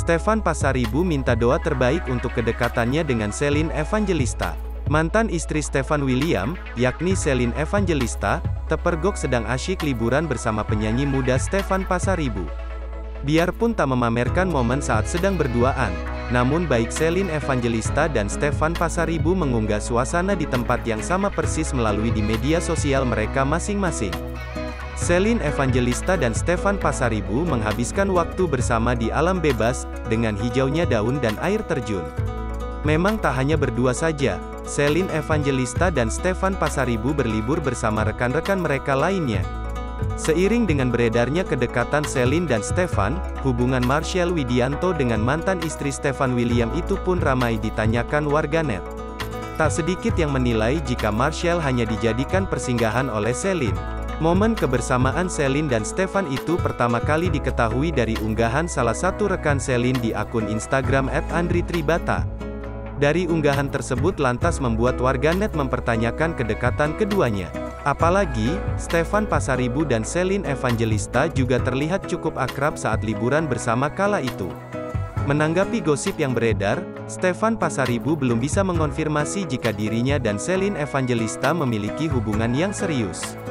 Stefan Pasaribu minta doa terbaik untuk kedekatannya dengan Celine Evangelista. Mantan istri Stefan William, yakni Celine Evangelista, terpergok sedang asyik liburan bersama penyanyi muda Stefan Pasaribu. Biarpun tak memamerkan momen saat sedang berduaan, namun baik Celine Evangelista dan Stefan Pasaribu mengunggah suasana di tempat yang sama persis melalui di media sosial mereka masing-masing. Celine Evangelista dan Stefan Pasaribu menghabiskan waktu bersama di alam bebas, dengan hijaunya daun dan air terjun. Memang tak hanya berdua saja, Celine Evangelista dan Stefan Pasaribu berlibur bersama rekan-rekan mereka lainnya. Seiring dengan beredarnya kedekatan Celine dan Stefan, hubungan Marcel Widianto dengan mantan istri Stefan William itu pun ramai ditanyakan warganet. Tak sedikit yang menilai jika Marcel hanya dijadikan persinggahan oleh Celine. Momen kebersamaan Celine dan Stefan itu pertama kali diketahui dari unggahan salah satu rekan Celine di akun Instagram @andritribata. Dari unggahan tersebut lantas membuat warganet mempertanyakan kedekatan keduanya. Apalagi, Stefan Pasaribu dan Celine Evangelista juga terlihat cukup akrab saat liburan bersama kala itu. Menanggapi gosip yang beredar, Stefan Pasaribu belum bisa mengonfirmasi jika dirinya dan Celine Evangelista memiliki hubungan yang serius.